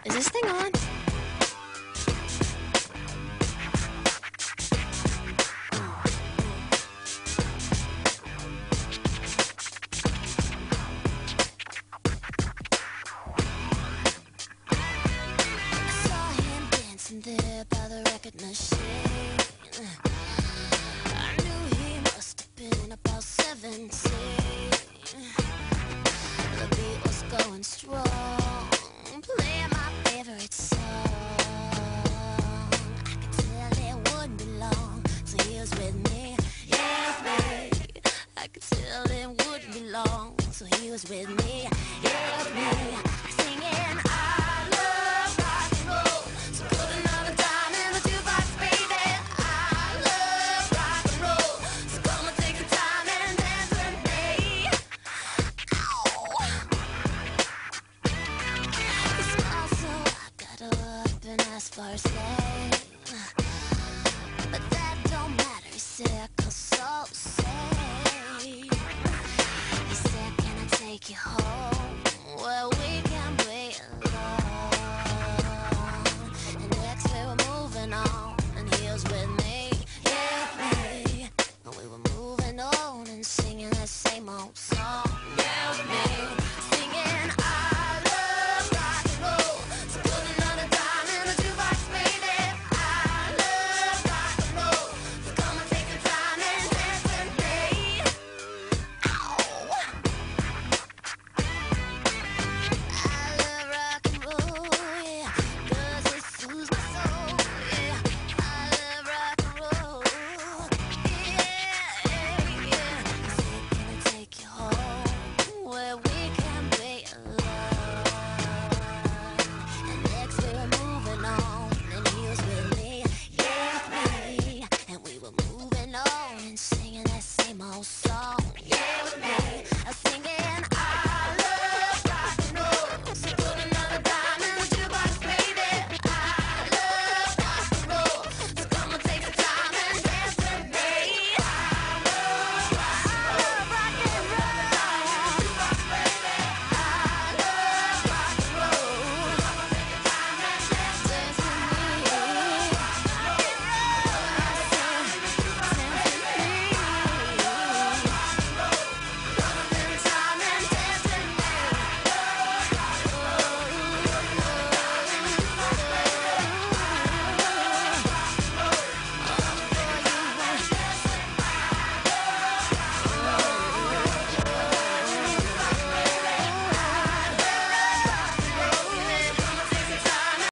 Is this thing on? There by the record machine, I knew he must have been about 17. The beat was going strong, playing my favorite song. I could tell it wouldn't be long till he was with me. Yeah, me. I could tell it wouldn't be long till he was with me. Yeah, me. Singing, I love rock and roll. So put another dime in the jukebox, baby. I love rock and roll. So come and take your time and dance with me. Ow. He smiled, so I got up and asked for his name. But that don't matter, he said, 'cause so say. He said, can I take you home? Well, we